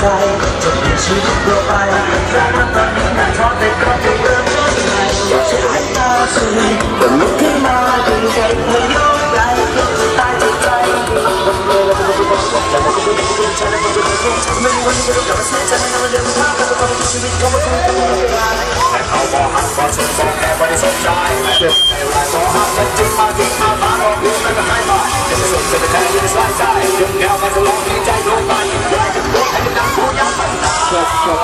ใจจะเปลี่ยนชีวิตตัวไปแต่ว่าตอนนี้มันท้อแต่ก็จะเริ่มต้นใหม่จะหายตาสุยก็ลุกขึ้นมาดึงใจเธอยกไหล่จะตายใจใจไม่วันนี้จะรู้กลับมาเสียใจในวันเดิมภาพแต่ก็ชีวิตเขาไม่คงจะมีเวลาแต่เขาบอกหักบอกฉันบอกแค่ไม่ได้สนใจเจ็บในเวลาบอกหักมันจึงมาถึงมาบ้าบอกลืมมันก็หายไปจะไม่สนจะไม่แค่ยืนสายใจดึงแนวมาจะลองดีใจลงไปย้ายกันด้วยให้มันดังผู้ยักษ์มันตาไม่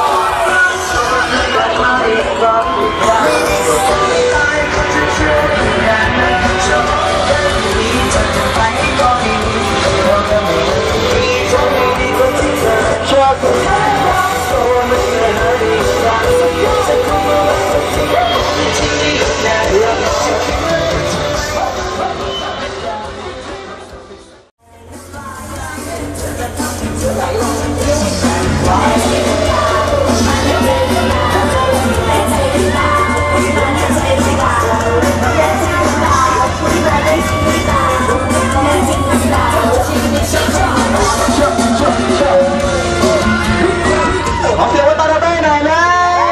ได้มาอีกรอบอีกครั้งไม่ได้ก็จะเชื่ออย่างนั้นชอบดีจะทำไปก็ดีเราจะไม่ดีจะไม่ดีก็ที่เธอชอบตัวไม่ได้เลยรักสักอย่างจะคงไม่ได้ที่แน่รักขอเสียงว่าตาเราได้หน่อยแล้ว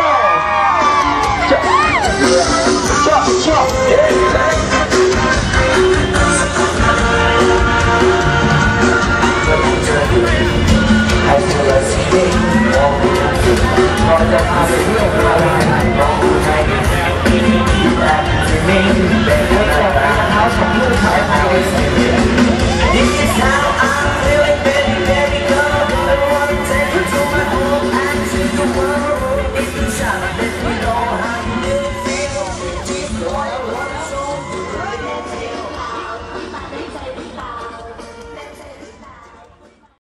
ให้เธอสิ่งที่มองไม่เห็นก็จะพาไปเรื่องอะไรมองไม่เห็นแต่ที่ไม่เป็นอะไรเขาชอบพูดขาย